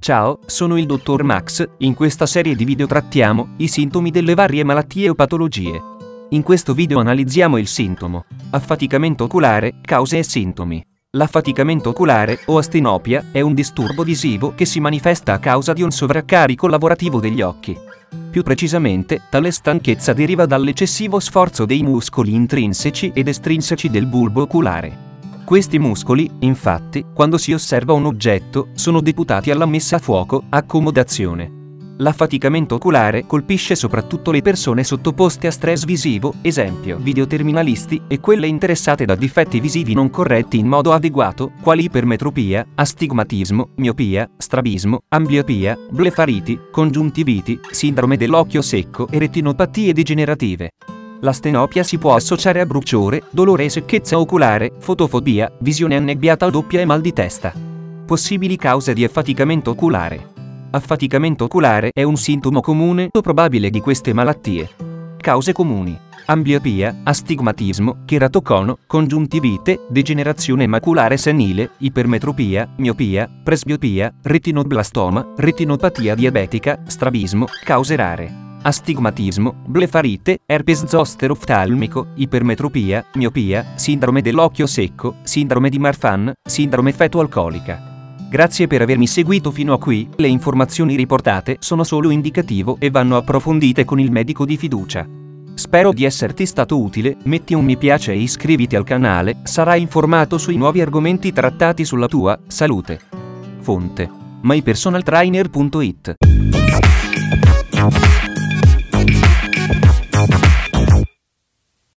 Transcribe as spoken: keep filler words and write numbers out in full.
Ciao, sono il dottor Max, in questa serie di video trattiamo i sintomi delle varie malattie o patologie. In questo video analizziamo il sintomo affaticamento oculare, cause e sintomi. L'affaticamento oculare, o astinopia, è un disturbo visivo che si manifesta a causa di un sovraccarico lavorativo degli occhi. Più precisamente, tale stanchezza deriva dall'eccessivo sforzo dei muscoli intrinseci ed estrinseci del bulbo oculare. Questi muscoli, infatti, quando si osserva un oggetto, sono deputati alla messa a fuoco, accomodazione. L'affaticamento oculare colpisce soprattutto le persone sottoposte a stress visivo, esempio videoterminalisti, e quelle interessate da difetti visivi non corretti in modo adeguato, quali ipermetropia, astigmatismo, miopia, strabismo, ambliopia, blefariti, congiuntiviti, sindrome dell'occhio secco e retinopatie degenerative. L'astenopia si può associare a bruciore, dolore e secchezza oculare, fotofobia, visione annebbiata o doppia e mal di testa. Possibili cause di affaticamento oculare. Affaticamento oculare è un sintomo comune o probabile di queste malattie. Cause comuni: ambliopia, astigmatismo, cheratocono, congiuntivite, degenerazione maculare senile, ipermetropia, miopia, presbiopia, retinoblastoma, retinopatia diabetica, strabismo. Cause rare: astigmatismo, blefarite, herpes zoster oftalmico, ipermetropia, miopia, sindrome dell'occhio secco, sindrome di Marfan, sindrome feto-alcolica. Grazie per avermi seguito fino a qui, le informazioni riportate sono solo indicativo e vanno approfondite con il medico di fiducia. Spero di esserti stato utile, metti un mi piace e iscriviti al canale, sarai informato sui nuovi argomenti trattati sulla tua salute. Fonte: my personal trainer punto it